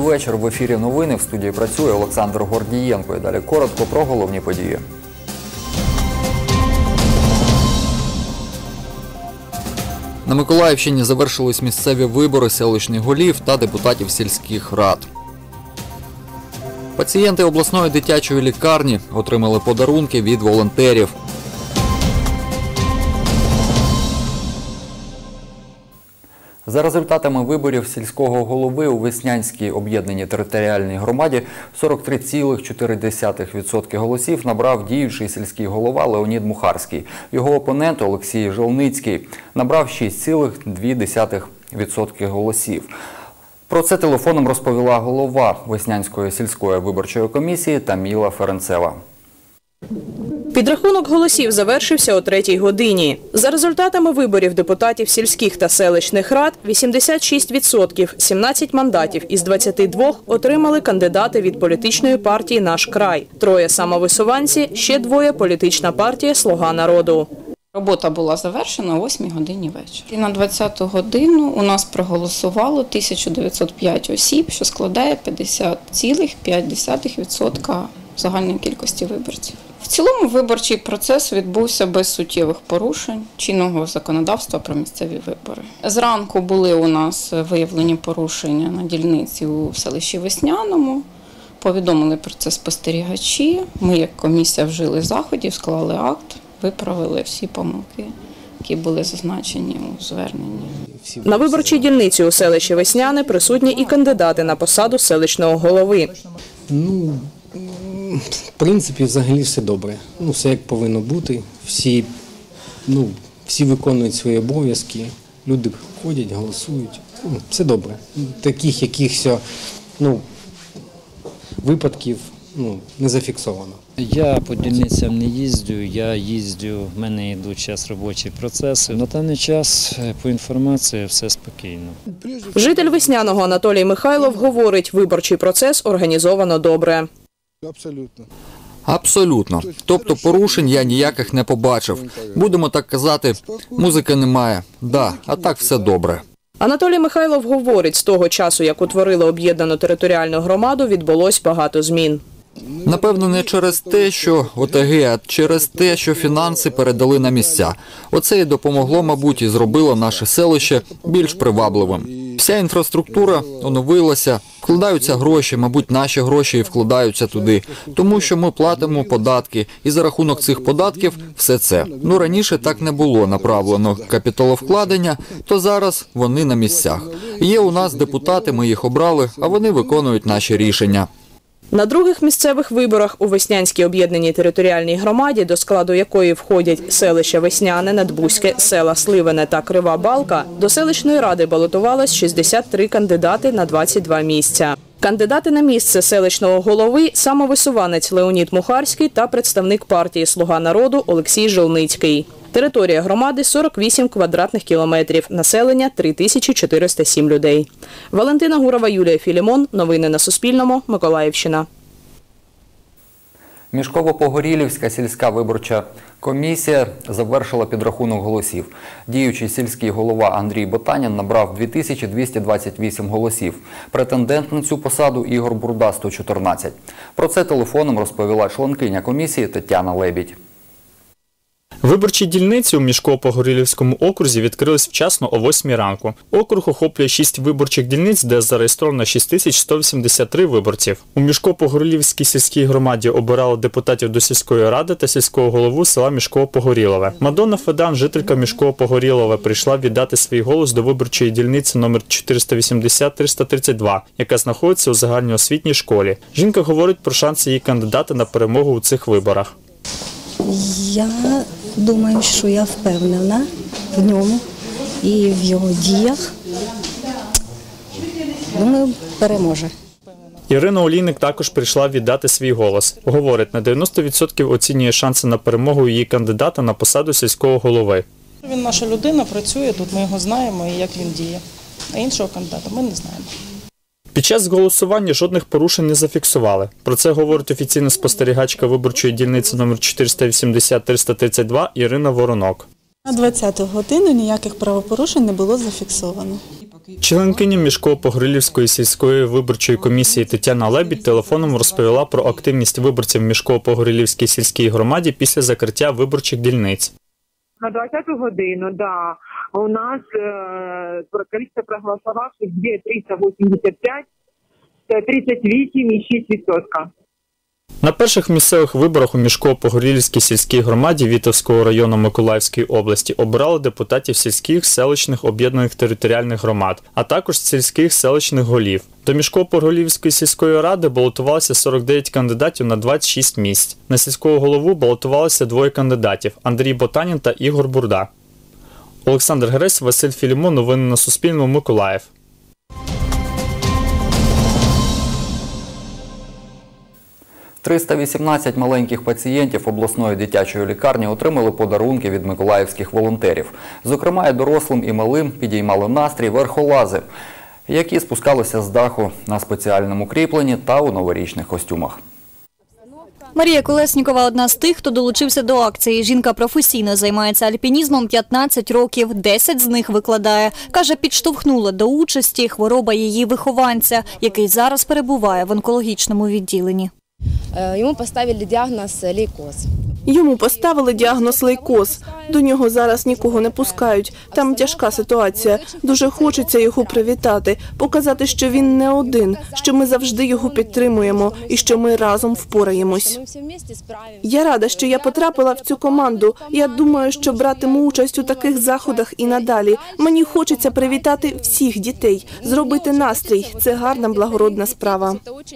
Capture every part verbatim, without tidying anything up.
вечір. В ефірі новини. В студії працює Олександр Гордієнко. І далі коротко про головні події. На Миколаївщині завершились місцеві вибори селищних голів та депутатів сільських рад. Пацієнти обласної дитячої лікарні отримали подарунки від волонтерів. За результатами виборів сільського голови у Веснянській об'єднаній територіальній громаді сорок три цілих чотири десятих відсотка голосів набрав діючий сільський голова Леонід Мухарський. Його опонент Олексій Желницький набрав шість цілих дві десятих відсотка голосів. Про це телефоном розповіла голова Веснянської сільської виборчої комісії Таміла Ференцева. Підрахунок голосів завершився о третій годині. За результатами виборів депутатів сільських та селищних рад вісімдесят шість відсотків, сімнадцять мандатів із двадцяти двох отримали кандидати від політичної партії «Наш край». Троє самовисуванці, ще двоє – політична партія «Слуга народу». Робота була завершена о восьмій годині вечора. І на двадцяту годину у нас проголосувало тисячу дев'ятсот п'ять осіб, що складає п'ятдесят цілих п'ять десятих відсотка загальної кількості виборців. В цілому виборчий процес відбувся без суттєвих порушень чинного законодавства про місцеві вибори. Зранку були у нас виявлені порушення на дільниці у селищі Весняному. Повідомили про це спостерігачі. Ми, як комісія, вжили заходів, склали акт, виправили всі помилки, які були зазначені у зверненні. На виборчій дільниці у селищі Весняне присутні і кандидати на посаду селищного голови. Ну, в принципі, взагалі все добре. Ну, все як повинно бути. Всі, ну, всі виконують свої обов'язки, люди ходять, голосують. Ну, все добре. Таких якихось, ну, випадків, ну, не зафіксовано. Я по дільницям не їздю, я їздю, в мене йдуть зараз робочі процеси. На даний час, по інформації, все спокійно. Житель Весняного Анатолій Михайлов говорить, виборчий процес організовано добре. Абсолютно. Абсолютно. Тобто порушень я ніяких не побачив. Будемо так казати, музики немає. Да, а так все добре. Анатолій Михайлов говорить, з того часу, як утворили об'єднану територіальну громаду, відбулось багато змін. Напевно, не через те, що ОТГ, а через те, що фінанси передали на місця. Оце і допомогло, мабуть, і зробило наше селище більш привабливим. Вся інфраструктура оновилася, вкладаються гроші, мабуть, наші гроші і вкладаються туди. Тому що ми платимо податки, і за рахунок цих податків все це. Ну, раніше так не було направлено капіталовкладення, то зараз вони на місцях. Є у нас депутати, ми їх обрали, а вони виконують наші рішення. На других місцевих виборах у Веснянській об'єднаній територіальній громаді, до складу якої входять селища Весняне, Надбузьке, села Сливине та Крива Балка, до селищної ради балотувалось шістдесят три кандидати на двадцять два місця. Кандидати на місце селищного голови – самовисуванець Леонід Мухарський та представник партії «Слуга народу» Олексій Желницький. Територія громади – сорок вісім квадратних кілометрів, населення – три тисячі чотириста сім людей. Валентина Гурова, Юлія Філімон. Новини на Суспільному. Миколаївщина. Мішково-Погорілівська сільська виборча комісія завершила підрахунок голосів. Діючий сільський голова Андрій Ботанін набрав дві тисячі двісті двадцять вісім голосів. Претендент на цю посаду Ігор Бурда – сто чотирнадцять. Про це телефоном розповіла членкиня комісії Тетяна Лебідь. Виборчі дільниці у Мішково-Погорілівському окрузі відкрились вчасно о восьмій ранку. Округ охоплює шість виборчих дільниць, де зареєстровано шість тисяч сто вісімдесят три виборців. У Мішково-Погорілівській сільській громаді обирали депутатів до сільської ради та сільського голову села Мішково-Погорілове. Мадонна Федан, жителька Мішково-Погорілове, прийшла віддати свій голос до виборчої дільниці номер чотириста вісімдесят триста тридцять два, яка знаходиться у загальноосвітній школі. Жінка говорить про шанси її кандидата на перемогу у цих виборах. Я думаю, що я впевнена в ньому і в його діях. Думаю, переможе. Ірина Олійник також прийшла віддати свій голос. Говорить, на дев'яносто відсотків оцінює шанси на перемогу її кандидата на посаду сільського голови. Він наша людина, працює тут, ми його знаємо і як він діє. А іншого кандидата ми не знаємо. Під час голосування жодних порушень не зафіксували. Про це говорить офіційна спостерігачка виборчої дільниці номер чотириста вісімдесят триста тридцять два Ірина Воронок. На двадцяту годину ніяких правопорушень не було зафіксовано. Членкиня Мішково-Погорілівської сільської виборчої комісії Тетяна Лебідь телефоном розповіла про активність виборців в Мішково-Погорілівській сільській громаді після закриття виборчих дільниць. На двадцяту годину, да, у нас э, количество проголосовавших триста вісімдесят п'ять, це тридцять вісім цілих шість десятих відсотка. На перших місцевих виборах у Мішково-Погорілівській сільській громаді Вітовського району Миколаївської області обирали депутатів сільських, селищних, об'єднаних територіальних громад, а також сільських селищних голів. До Мішково-Погорілівської сільської ради балотувалося сорок дев'ять кандидатів на двадцять шість місць. На сільського голову балотувалося двоє кандидатів – Андрій Ботанін та Ігор Бурда. Олександр Гересь, Василь Філімон. Новини на Суспільному. Миколаїв. триста вісімнадцять маленьких пацієнтів обласної дитячої лікарні отримали подарунки від миколаївських волонтерів. Зокрема, і дорослим, і малим підіймали настрій верхолази, які спускалися з даху на спеціальному кріпленні та у новорічних костюмах. Марія Колеснікова – одна з тих, хто долучився до акції. Жінка професійно займається альпінізмом п'ятнадцять років, десять з них викладає. Каже, підштовхнула до участі хвороба її вихованця, який зараз перебуває в онкологічному відділенні. Йому поставили діагноз лейкоз. Йому поставили діагноз лейкоз. До нього зараз нікого не пускають. Там тяжка ситуація. Дуже хочеться його привітати, показати, що він не один, що ми завжди його підтримуємо і що ми разом впораємось. Я рада, що я потрапила в цю команду. Я думаю, що братиму участь у таких заходах і надалі. Мені хочеться привітати всіх дітей, зробити настрій. Це гарна, благородна справа.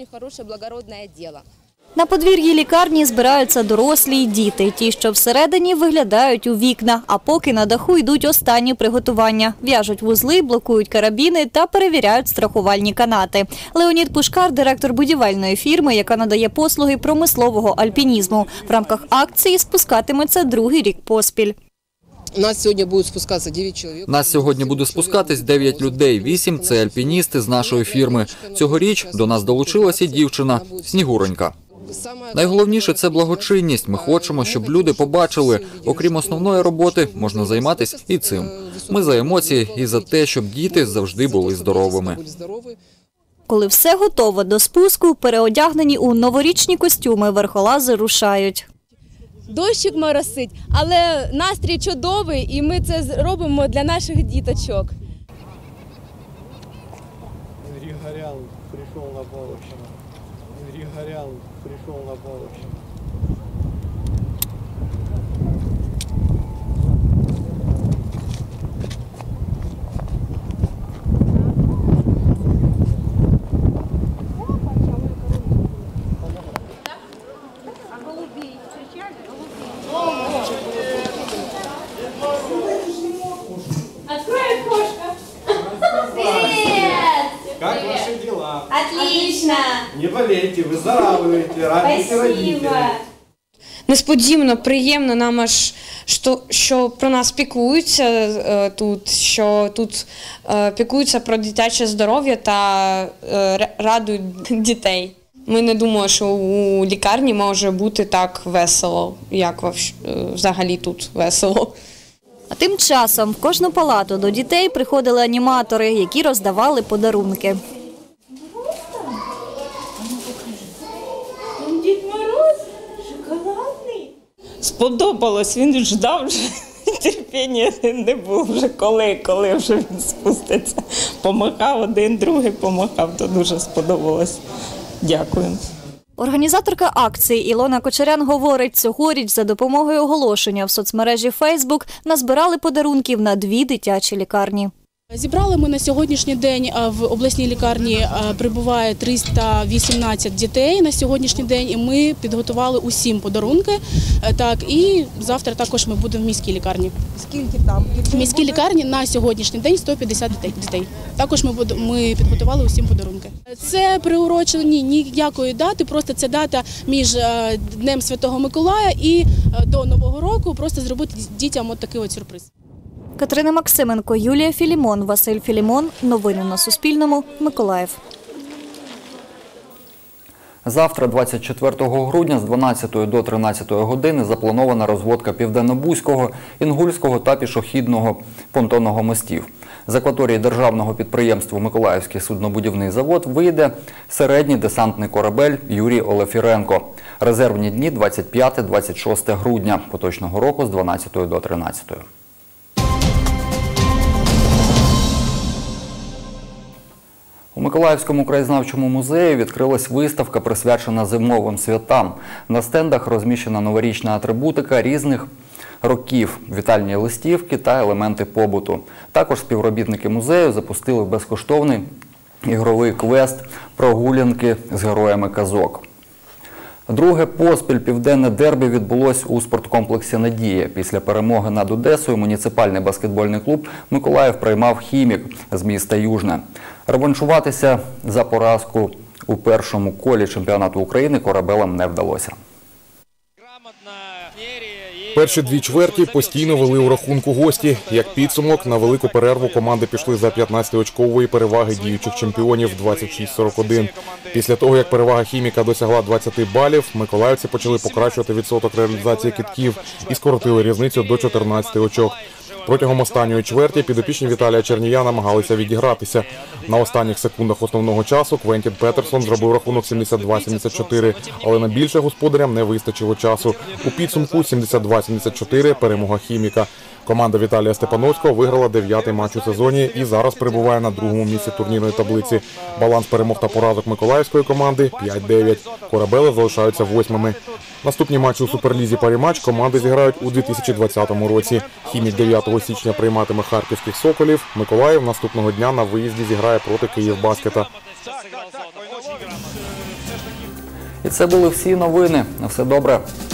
На подвір'ї лікарні збираються дорослі й діти. Ті, що всередині, виглядають у вікна, а поки на даху йдуть останні приготування. В'яжуть вузли, блокують карабіни та перевіряють страхувальні канати. Леонід Пушкар – директор будівельної фірми, яка надає послуги промислового альпінізму. В рамках акції спускатиметься другий рік поспіль. Нас сьогодні будуть спускатися дев'ять чоловік. Нас сьогодні буде спускатись дев'ять людей, вісім – це альпіністи з нашої фірми. Цьогоріч до нас долучилася дівчина – Снігуронька. Найголовніше – це благочинність. Ми хочемо, щоб люди побачили, окрім основної роботи, можна займатися і цим. Ми за емоції і за те, щоб діти завжди були здоровими. Коли все готово до спуску, переодягнені у новорічні костюми, верхолази рушають. Дощик моросить, але настрій чудовий, і ми це робимо для наших діточок. Григорян прийшов на Баловщину. Григорян прийшов на Баловщину. Как ваши дела? Отлично. Не болейте, выздоравливайте, радуйте родителей. Несподівано, приємно нам аж, що, що про нас піклуються е, тут, що тут е, піклуються про дитяче здоров'я та е, радують дітей. Ми не думали, що у лікарні може бути так весело, як взагалі тут весело. А тим часом в кожну палату до дітей приходили аніматори, які роздавали подарунки. Дід Мороз шоколадний. Сподобалось, він ждав вже. Терпіння не було вже коли, коли вже він спуститься. Помахав один, другий помахав, то дуже сподобалось. Дякую. Організаторка акції Ілона Кочерян говорить, цьогоріч за допомогою оголошення в соцмережі Фейсбук назбирали подарунків на дві дитячі лікарні. Зібрали ми на сьогоднішній день, в обласній лікарні прибуває триста вісімнадцять дітей на сьогоднішній день, і ми підготували усім подарунки. Так, і завтра також ми будемо в міській лікарні. Скільки там? В міській лікарні на сьогоднішній день сто п'ятдесят дітей. Також ми, ми підготували усім подарунки. Це приурочені ніякої дати, просто це дата між Днем Святого Миколая і до Нового року, просто зробити дітям от такий от сюрприз. Катерина Максименко, Юлія Філімон, Василь Філімон. Новини на Суспільному. Миколаїв. Завтра, двадцять четвертого грудня, з дванадцятої до тринадцятої години запланована розводка Південно-Бузького, Інгульського та пішохідного понтонного мостів. З акваторії державного підприємства «Миколаївський суднобудівний завод» вийде середній десантний корабель «Юрій Олефіренко». Резервні дні двадцять п'яте - двадцять шосте грудня поточного року з дванадцятої до тринадцятої. У Миколаївському краєзнавчому музеї відкрилась виставка, присвячена зимовим святам. На стендах розміщена новорічна атрибутика різних років, вітальні листівки та елементи побуту. Також співробітники музею запустили безкоштовний ігровий квест «Прогулянки з героями казок». Друге поспіль південне дербі відбулось у спорткомплексі «Надія». Після перемоги над Одесою муніципальний баскетбольний клуб «Миколаїв» приймав «Хімік» з міста Южне. Реваншуватися за поразку у першому колі чемпіонату України корабелам не вдалося. Перші дві чверті постійно вели у рахунку гості. Як підсумок, на велику перерву команди пішли за п'ятнадцятиочкової переваги діючих чемпіонів двадцять шість сорок один. Після того, як перевага «Хіміка» досягла двадцяти балів, миколаївці почали покращувати відсоток реалізації кидків і скоротили різницю до чотирнадцяти очок. Протягом останньої чверті підопічні Віталія Чернія намагалися відігратися. На останніх секундах основного часу Квентін Петерсон зробив рахунок сімдесят два сімдесят чотири, але на більше господарям не вистачило часу. У підсумку сімдесят два сімдесят чотири перемога «Хіміка». Команда Віталія Степановського виграла дев'ятий матч у сезоні і зараз перебуває на другому місці турнірної таблиці. Баланс перемог та поразок миколаївської команди – п'ять дев'ять. Корабели залишаються восьмими. Наступні матчі у Суперлізі «Паріматч» команди зіграють у дві тисячі двадцятому році. «Хімік» дев'ятого січня прийматиме харківських «Соколів». Миколаїв наступного дня на виїзді зіграє проти «Київбаскета». І це були всі новини. На все добре.